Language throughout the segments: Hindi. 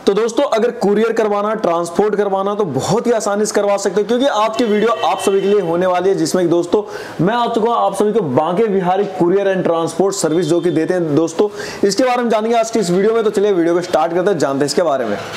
तो दोस्तों अगर कुरियर करवाना, ट्रांसपोर्ट करवाना तो बहुत ही आसानी से करवा सकते हो, क्योंकि आज की वीडियो आप सभी के लिए होने वाली है, जिसमें दोस्तों मैं आ चुका हूं आप सभी को Banke Bihari courier and transport service जो कि देते हैं दोस्तों, इसके बारे में जानेंगे आज की इस वीडियो में। तो चलिए वीडियो को स्टार्ट करते हैं, जानते हैं इसके बारे में।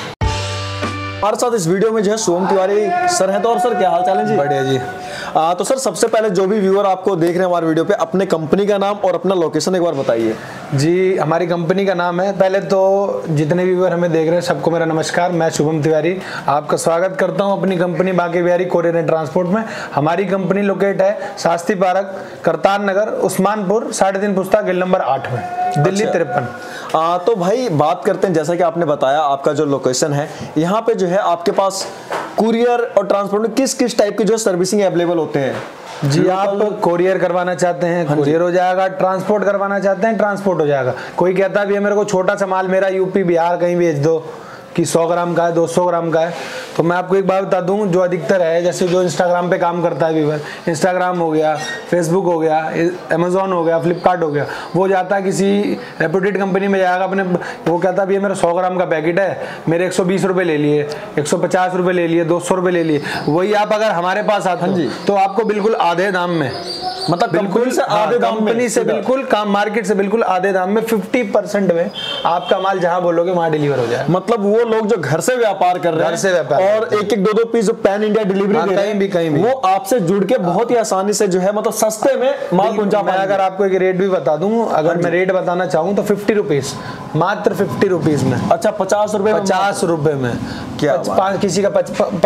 हमारे साथ इस वीडियो में जो है शुभम तिवारी सर हैं। तो और सर क्या हाल चाल है जी? बढ़िया जी। तो सर सबसे पहले जो भी व्यूअर आपको देख रहे हैं हमारे वीडियो पे, अपने कंपनी का नाम और अपना लोकेशन एक बार बताइए। जी, हमारी कंपनी का नाम है, पहले तो जितने व्यूअर हमें देख रहे हैं सबको मेरा नमस्कार। मैं शुभम तिवारी आपका स्वागत करता हूं अपनी company Banke Bihari courier and transport में। हमारी कंपनी लोकेट है शास्त्री पार्क, करतार नगर, उस्मानपुर, 3.5 पुस्ता, गिल नंबर 8 में, दिल्ली 53। तो भाई बात करते हैं, जैसा कि आपने बताया आपका जो लोकेशन है, यहाँ पे जो है आपके पास कुरियर और ट्रांसपोर्ट में किस किस टाइप की जो सर्विसिंग अवेलेबल होते हैं? जी, आप कोरियर करवाना चाहते हैं कोरियर हो जाएगा, ट्रांसपोर्ट करवाना चाहते हैं ट्रांसपोर्ट हो जाएगा। कोई कहता भी है मेरे को छोटा सा माल मेरा यूपी बिहार कहीं भेज दो कि 100 ग्राम का है, 200 ग्राम का है, तो मैं आपको एक बात बता दूं, जो अधिकतर है, जैसे जो इंस्टाग्राम पे काम करता है व्यूअर, इंस्टाग्राम हो गया, फेसबुक हो गया, अमेजोन हो गया, फ्लिपकार्ट हो गया, वो जाता है किसी रेप्यूटेड कंपनी में जाएगा अपने, वो कहता है मेरा 100 ग्राम का पैकेट है, मेरे 120 रुपये ले लिए, 150 रुपये ले लिए, 200 रुपये ले लिए। वही आप अगर हमारे पास आते हो तो आपको बिल्कुल आधे दाम में, मतलब बिल्कुल से आधे दाम में, कंपनी से बिल्कुल काम, मार्केट से बिल्कुल आधे दाम में 50% में आपका माल जहां बोलोगे वहां डिलीवर हो जाए। मतलब वो लोग जो घर से व्यापार कर रहे हैं, घर से व्यापार और एक एक दो पीस पैन इंडिया डिलीवरी दे रहे हैं, कहीं भी वो आपसे जुड़ के बहुत ही आसानी से जो है मतलब सस्ते में माल पहुंचा पाएंगे। अगर आपको एक रेट भी बता दूं, अगर मैं रेट बताना चाहूँ तो 50 रुपीज, मात्र 50 रुपीज में। अच्छा, 50 रुपए, 50 रुपए में क्या किसी का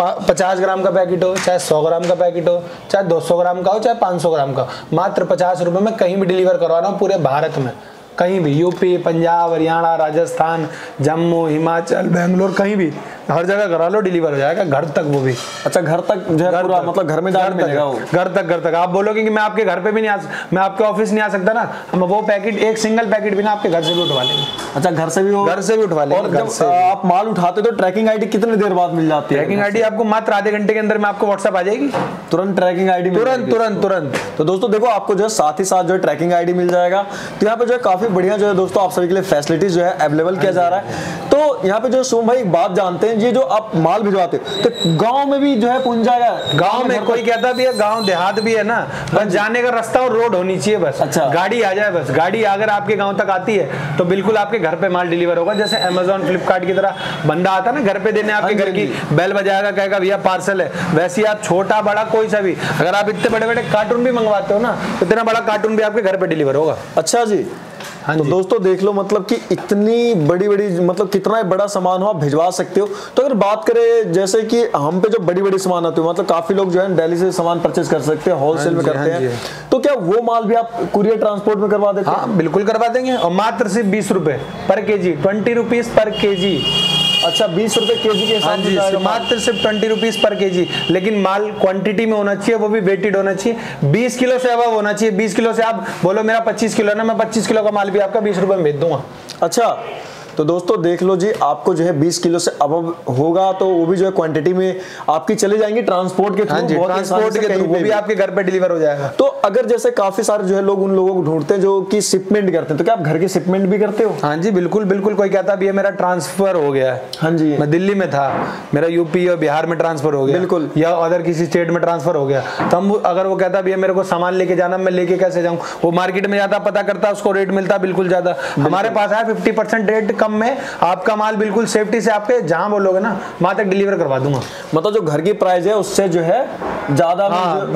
50 ग्राम का पैकेट हो, चाहे 100 ग्राम का पैकेट हो, चाहे 200 ग्राम का हो, चाहे 500 ग्राम का, मात्र 50 रुपए में कहीं भी डिलीवर करवा रहा हूँ पूरे भारत में। कहीं भी, यूपी, पंजाब, हरियाणा, राजस्थान, जम्मू, हिमाचल, बेंगलोर, कहीं भी, हर जगह करा लो, डिलीवर हो जाएगा घर तक। वो भी अच्छा, घर तक जो है पूरा, मतलब घर में जाकर मिलेगा वो, घर तक। आप बोलोगे कि मैं आपके घर पे भी नहीं आ, मैं आपके ऑफिस नहीं आ सकता ना, हम वो पैकेट, एक सिंगल पैकेट भी ना आपके घर से भी उठवा लेंगे। अच्छा, घर से भी उठवा लेंगे। और जब आप माल उठाते तो ट्रैकिंग आईडी कितनी देर बाद मिल जाती है? ट्रैकिंग आईडी आपको मात्र आधे घंटे के अंदर में आपको व्हाट्सएप आ जाएगी, तुरंत ट्रैकिंग आईडी, तुरंत। तो दोस्तों देखो, आपको जो है साथ ही साथ जो है ट्रैकिंग आईडी मिल जाएगा। तो यहाँ पे जो है काफी बढ़िया जो है दोस्तों आप सभी के लिए फैसिलिटीज जो है अवेलेबल किया जा रहा है। तो यहाँ पे जो शुभम भाई एक बात जानते हैं, ये जो आप माल भिजवाते हो तो गांव में भी जो है पहुंच जाएगा? गांव में कोई कहता भी है, गांव देहात भी है ना, बस जाने का रास्ता और रोड होनी चाहिए बस। अच्छा, गाड़ी आ जाए बस। गाड़ी अगर आपके गांव तक आती है तो बिल्कुल आपके घर पे माल डिलीवर होगा। जैसे अमेजोन, फ्लिपकार्ट की तरह बंदा आता है ना घर पे देने, आपके घर की बेल बजाएगा, कहेगा भैया पार्सल है, वैसे ही आप छोटा बड़ा कोई सा भी, अगर आप इतने बड़े बड़े कार्टून भी मंगवाते हो ना, तो इतना बड़ा कार्टून भी आपके घर पे डिलीवर होगा। अच्छा जी। हाँ, तो दोस्तों देख लो, मतलब कि इतनी बड़ी मतलब कितना बड़ा सामान हो आप भिजवा सकते हो। तो अगर बात करें जैसे कि हम पे जो बड़ी सामान आती है, मतलब काफी लोग जो है दिल्ली से सामान परचेज कर सकते हैं, होलसेल में करते हैं, तो क्या वो माल भी आप कुरियर ट्रांसपोर्ट में करवा देते हैं? हाँ, बिल्कुल करवा देंगे, और मात्र सिर्फ 20 रुपए पर केजी, 20 रुपीज पर केजी। अच्छा, 20 रुपए केजी के हिसाब से, मात्र सिर्फ 20 रुपीज पर केजी, लेकिन माल क्वांटिटी में होना चाहिए, वो भी वेटेड होना चाहिए, 20 किलो से अबव होना चाहिए। 20 किलो से आप बोलो मेरा 25 किलो ना, मैं 25 किलो का माल भी आपका 20 रुपए में भेज दूंगा। अच्छा, तो दोस्तों देख लो जी, आपको जो है 20 किलो से अबव होगा तो वो भी जो है क्वांटिटी में आपकी चली जाएंगी ट्रांसपोर्ट के थ्रू, ट्रांसपोर्ट के थ्रू, वो भी आपके घर पे डिलीवर हो जाएगा। तो अगर जैसे काफी सारे जो है लोग उन लोगों को ढूंढते हैं जो कि शिपमेंट करते हैं, तो क्या आप घर की शिपमेंट भी करते हो? हाँ जी, बिल्कुल। कोई कहता भी है मेरा ट्रांसफर हो गया है, हाँ जी, मैं दिल्ली में था, मेरा यूपी और बिहार में ट्रांसफर हो गया, बिल्कुल, या अदर किसी स्टेट में ट्रांसफर हो गया, तो हम अगर वो कहता भी है मेरे को सामान लेके जाना, मैं लेके कैसे जाऊँ? वो मार्केट में जाता, पता करता, उसको रेट मिलता बिल्कुल ज्यादा। हमारे पास है 50% रेट कम में आपका माल बिल्कुल सेफ्टी से आपके जहां बोलोगे ना वहां तक डिलीवर करवा दूंगा। मतलब जो घर की प्राइस है उससे जो है ज्यादा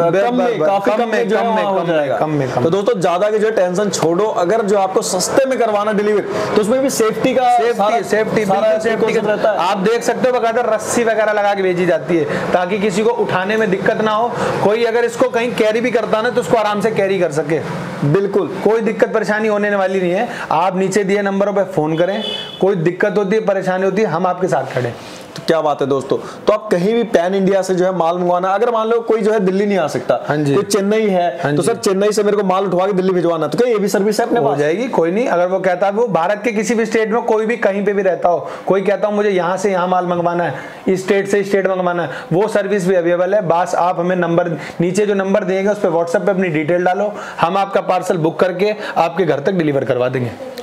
कम में। तो दोस्तों ज्यादा की जो टेंशन छोड़ो, अगर जो आपको सस्ते में करवाना डिलीवर, तो उसमें भी सेफ्टी का सेफ्टी रहता है। आप देख सकते हो बकायदा रस्सी वगैरह लगा के भेजी जाती है ताकि किसी को उठाने में दिक्कत ना हो। कोई अगर इसको कहीं कैरी भी करता ना तो उसको आराम से कैरी कर सके, बिल्कुल कोई दिक्कत परेशानी होने वाली नहीं है। आप नीचे दिए नंबरों पे फोन करें, कोई दिक्कत होती है, परेशानी होती है, हम आपके साथ खड़े। तो क्या बात है दोस्तों। तो आप कहीं भी पैन इंडिया से जो है माल मंगवाना, अगर मान लो कोई जो है दिल्ली नहीं आ सकता, कोई चेन्नई है, तो सर चेन्नई से मेरे को माल उठवा के दिल्ली भिजवाना, तो क्या ये भी सर्विस है अपने पास? हो जाएगी, कोई नहीं। अगर वो कहता है वो भारत के किसी भी स्टेट में कोई भी कहीं पे भी रहता हो, कोई कहता हूँ मुझे यहाँ से यहाँ माल मंगवाना है, इस स्टेट से स्टेट मंगवाना है, वो सर्विस भी अवेलेबल है। बस आप हमें नंबर, नीचे जो नंबर देंगे उस पर व्हाट्सएप पे अपनी डिटेल डालो, हम आपका पार्सल बुक करके आपके घर तक डिलीवर करवा देंगे।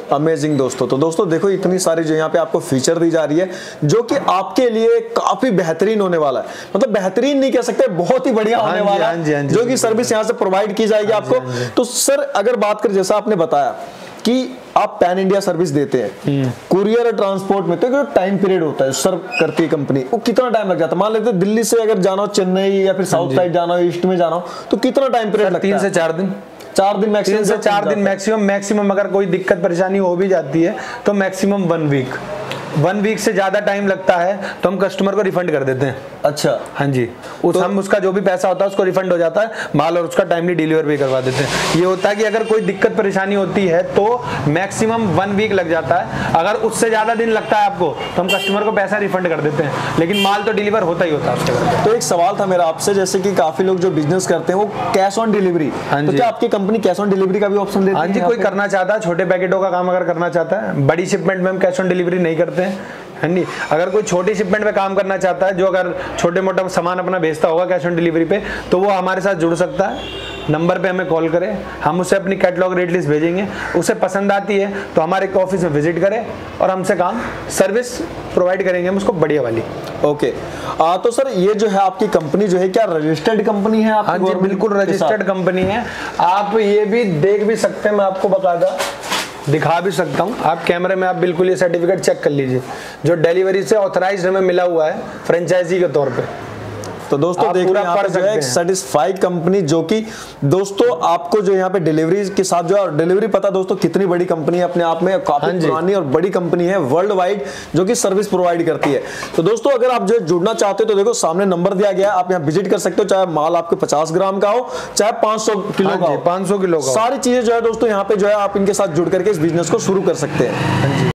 अमेजिंग दोस्तों। तो दोस्तों देखो इतनी सारी जो यहाँ पे आपको फीचर दी जा रही है जो कि आपके लिए काफी बेहतरीन होने वाला है, मतलब बेहतरीन नहीं कह सकते, बहुत ही बढ़िया होने वाला है, जो कि सर्विस यहाँ से प्रोवाइड की जाएगी आपको। तो सर अगर बात करें, जैसा आपने बताया कि आप पैन इंडिया सर्विस देते हैं कुरियर और ट्रांसपोर्ट में, तो जो टाइम पीरियड होता है सर्व करती है कंपनी, वो कितना टाइम लग जाता है? मान लेते हैं दिल्ली से अगर जाना हो चेन्नई या फिर साउथ साइड जाना हो, ईस्ट में जाना हो, तो कितना टाइम पीरियड लगता है? 3 से 4 दिन। 4 दिन मैक्सिमम, 3 से 4 दिन मैक्सिमम। अगर कोई दिक्कत परेशानी हो भी जाती है तो मैक्सिमम 1 वीक। 1 वीक से ज्यादा टाइम लगता है तो हम कस्टमर को रिफंड कर देते हैं। अच्छा, हाँ जी, हम उसका जो भी पैसा होता है उसको रिफंड हो जाता है, माल और उसका टाइमली डिलीवर भी करवा देते हैं। ये होता है कि अगर कोई दिक्कत परेशानी होती है तो मैक्सिमम 1 वीक लग जाता है। अगर उससे ज्यादा दिन लगता है आपको तो हम कस्टमर को पैसा रिफंड कर देते हैं, लेकिन माल तो डिलीवर होता ही होता है उसके घर। तो एक सवाल था मेरा आपसे, जैसे कि काफी लोग जो बिजनेस करते हैं वो कैश ऑन डिलीवरी, तो क्या आपकी कंपनी कैश ऑन डिलीवरी का भी ऑप्शन देती है? हाँ जी, कोई करना चाहता है, छोटे पैकेटों का काम अगर करना चाहता है, बड़ी शिपमेंट में हम कैश ऑन डिलीवरी नहीं करते हैं। हाँ जी, अगर कोई छोटी शिपमेंट में काम करना चाहता है, जो अगर छोटे मोटा सामान अपना भेजता होगा कैश ऑन डिलीवरी पे, तो वो हमारे साथ जुड़ सकता है। नंबर पे हमें कॉल करें, हम उसे अपनी कैटलॉग रेट लिस्ट भेजेंगे, उसे पसंद आती है तो हमारे ऑफिस में विजिट करें और हमसे काम सर्विस प्रोवाइड करेंगे हम उसको बढ़िया वाली। ओके, तो सर ये जो है आपकी कंपनी जो है क्या रजिस्टर्ड कंपनी है आपकी? हाँ जी, बिल्कुल रजिस्टर्ड कंपनी है। आप ये भी देख भी सकते हैं, मैं आपको बकायदा दिखा भी सकता हूँ, आप कैमरे में आप बिल्कुल ये सर्टिफिकेट चेक कर लीजिए, जो डिलीवरी से ऑथराइज्ड हमें मिला हुआ है फ्रेंचाइजी के तौर पे। तो दोस्तों देखिए यहाँ पे जो है सेटिस्फाइड कंपनी, जो कि दोस्तों आपको जो यहाँ पे डिलीवरी के साथ जो है, डिलीवरी पता दोस्तों कितनी बड़ी कंपनी है अपने आप में, काफी पुरानी और बड़ी कंपनी है वर्ल्ड वाइड, जो कि सर्विस प्रोवाइड करती है। तो दोस्तों अगर आप जो जुड़ना चाहते हो तो देखो सामने नंबर दिया गया है, आप यहाँ विजिट कर सकते हो, चाहे माल आपके 50 ग्राम का हो चाहे 500 किलो का हो, 500 किलो का, सारी चीजें जो है दोस्तों यहाँ पे जो है आप इनके साथ जुड़ करके इस बिजनेस को शुरू कर सकते हैं।